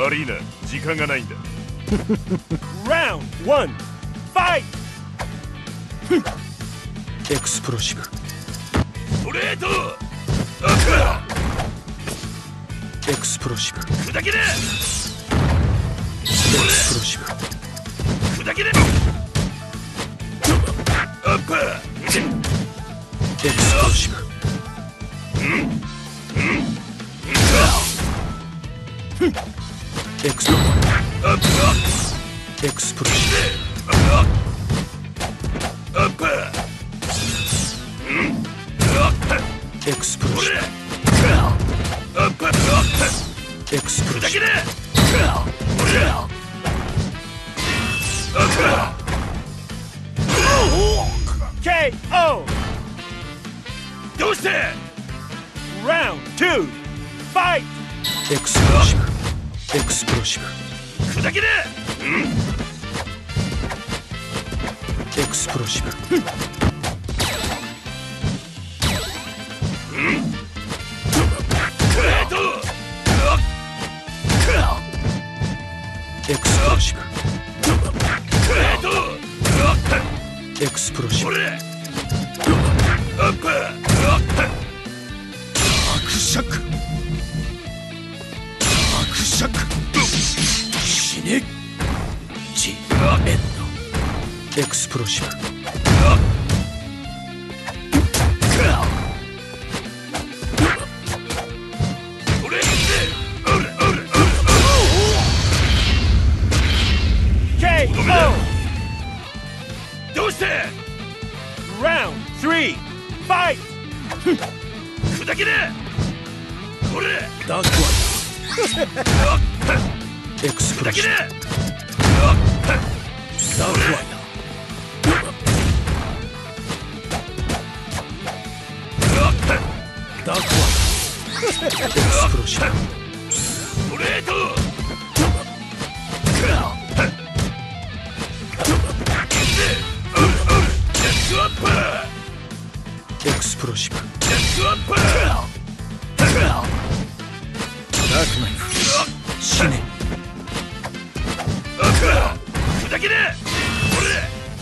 悪いな、時間がないんだ。 Round 1 Fight! エクスプロシブ。 ストレートアッエクスプロシブ。 プ砕けれエクスプロシブ。 砕けれアッパーエクスプロシブ。エクスプロシブ。 アッパエクスプロシブ。 ーアッパーエクスプロシブ。 アッパーエクスプロシブ。 砕けれ KO! どうして Round 2 Fight! エクスプロシブ。エクスプロシブ。 砕けれエクスプロシブ。 ストレートエクスプロシブ。 ストレートエクスプロシブ。 俺アッパー伯爵。伯爵。死ね。ジエンド。エクスプロシブ。 どうして Round 3 Fight! 砕けれ俺ダークワイエクスプロシブ。 砕けれダークワイダークワイエクスプロシブ。 ストレートアッパーエクスプロシブ。 ジャックアッパーダークナイフ。死ね。 アッパー砕けれ俺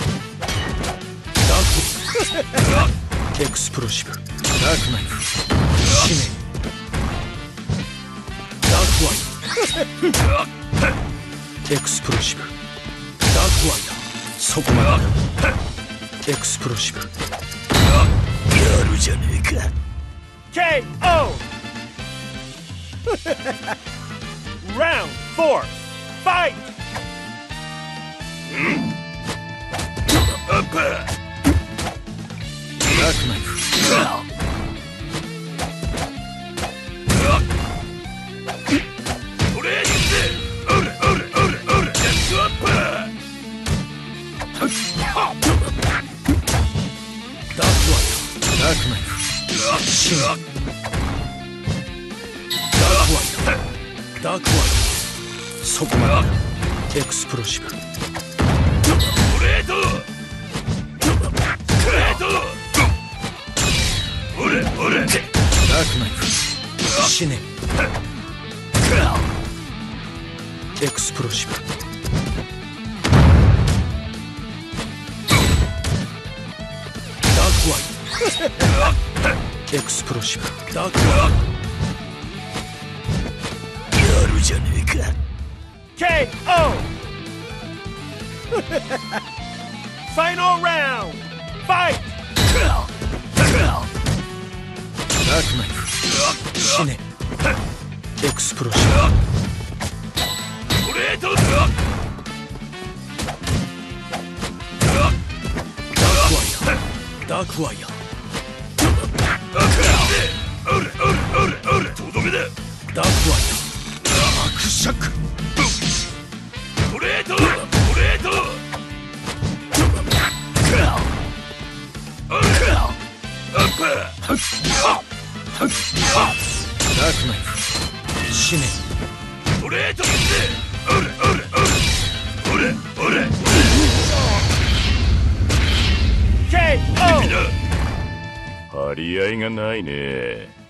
ダークエクスプロシブ。ダークナイフ。死ね。ダークワイエクスプロシブ。ダークワイだ。そこまでだ。エクスプロシブ。やるじゃねえか。 KO! Round 4 Fight! アッパーダークナイフ。 俺俺ジャックアッパーダークワイダークナイフ。死ね。ダークワイダークワイそこまでだ。エクスプロシブ。 ストレートストレート俺ダークナイフ。死ね。エクスプロシブ。ダークワイエクスプロシブ。ダークワイやるじゃねえか。 KO! Final round! Fight! ダークナイフ。死ね。エクスプロシブ。 ストレートダークワイヤー。 とどめだダークワイヤー。伯爵。 ストレートストレートアッパーダークナイフ。死ね。 ストレート俺 KO! 張り合いがないね。